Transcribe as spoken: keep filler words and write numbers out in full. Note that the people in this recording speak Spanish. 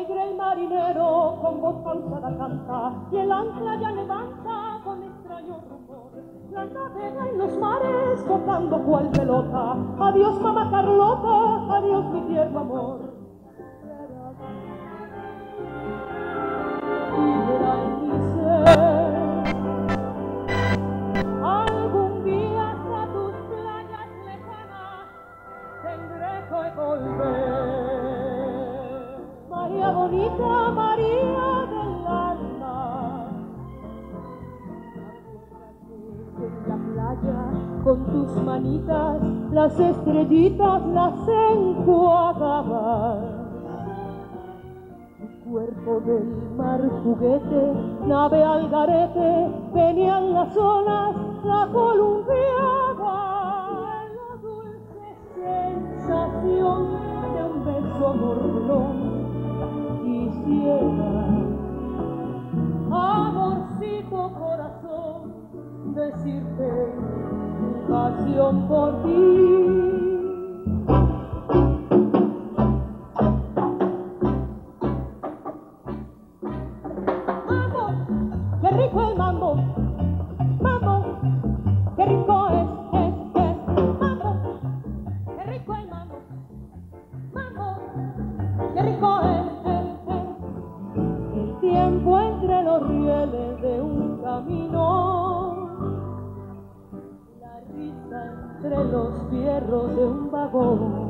alegre el marinero con voz pausada canta, y el ancla ya levanta con extraño rumor. La navega en los mares tocando cual pelota. Adiós, mamá Carlota, adiós, mi tierno amor. Vibra en mi ser, algún día hasta tus playas lejanas tendré que volver. María bonita, María del alma, en la playa con tus manitas las estrellitas las enjuagabas. Tu cuerpo del mar juguete, nave al garete, venían las olas, la columpiaba. La dulce sensación de un beso mordelón. Quisiera, amorcito corazón, decirte mi pasión por ti. Mambo, qué rico el mambo, mambo, qué rico es, es, es, mambo, qué rico el mambo, mambo, qué rico es. Tiempo entre los rieles de un camino, la risa entre los fierros de un vagón.